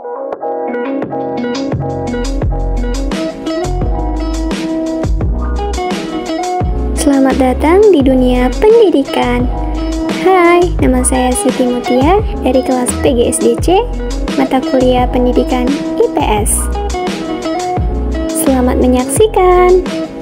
Selamat datang di dunia pendidikan. Hai, nama saya Siti Mutia dari kelas PGSDC, mata kuliah pendidikan IPS. Selamat menyaksikan.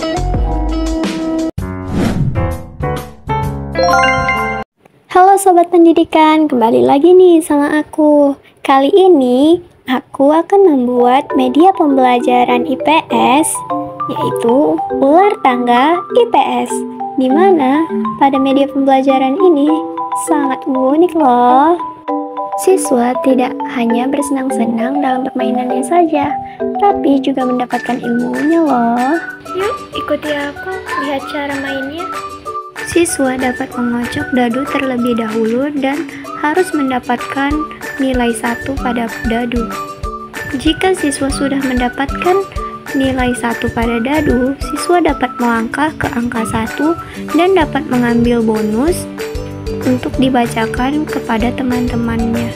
Halo Sobat Pendidikan, kembali lagi nih sama aku. Kali ini aku akan membuat media pembelajaran IPS, yaitu ular tangga IPS, di mana pada media pembelajaran ini sangat unik loh. Siswa tidak hanya bersenang-senang dalam permainannya saja, tapi juga mendapatkan ilmunya loh. Yuk, ikuti aku lihat cara mainnya. Siswa dapat mengocok dadu terlebih dahulu dan harus mendapatkan nilai 1 pada dadu. Jika siswa sudah mendapatkan nilai 1 pada dadu, siswa dapat melangkah ke angka 1 dan dapat mengambil bonus untuk dibacakan kepada teman-temannya.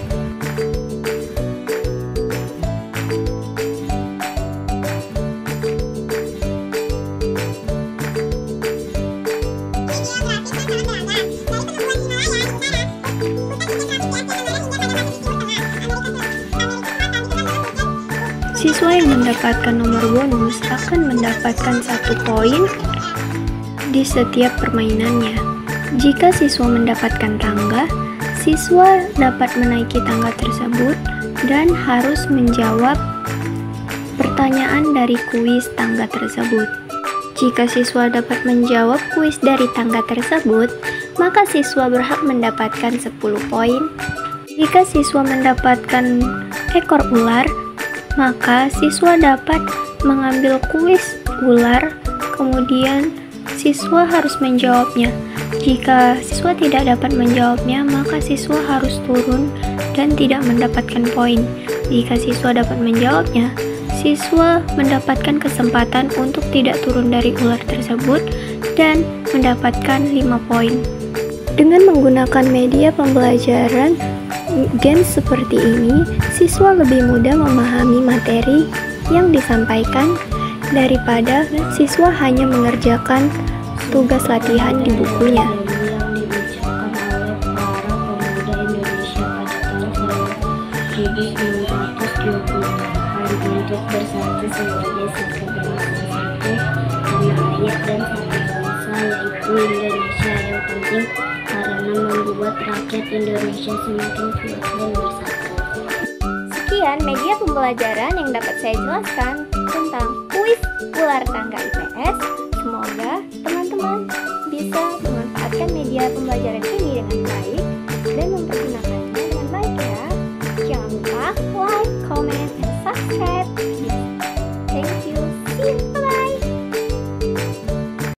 Siswa yang mendapatkan nomor bonus akan mendapatkan 1 poin di setiap permainannya. Jika siswa mendapatkan tangga, siswa dapat menaiki tangga tersebut dan harus menjawab pertanyaan dari kuis tangga tersebut. Jika siswa dapat menjawab kuis dari tangga tersebut, maka siswa berhak mendapatkan 10 poin. Jika siswa mendapatkan ekor ular, maka siswa dapat mengambil kuis ular, kemudian siswa harus menjawabnya. Jika siswa tidak dapat menjawabnya, maka siswa harus turun dan tidak mendapatkan poin. Jika siswa dapat menjawabnya, siswa mendapatkan kesempatan untuk tidak turun dari ular tersebut dan mendapatkan 5 poin. Dengan menggunakan media pembelajaran games seperti ini, siswa lebih mudah memahami materi yang disampaikan daripada siswa hanya mengerjakan tugas latihan di bukunya. Yang dibacakan oleh para pemuda Indonesia pada tahun 1928 untuk bersatu sebagai satu bangsa, satu tanah air dan satu bangsa, yaitu Indonesia, yang penting karena membuat rakyat Indonesia semakin kuat dan bersatu. Sekian media pembelajaran yang dapat saya jelaskan tentang kuis ular tangga IPS. Semoga teman-teman bisa memanfaatkan media pembelajaran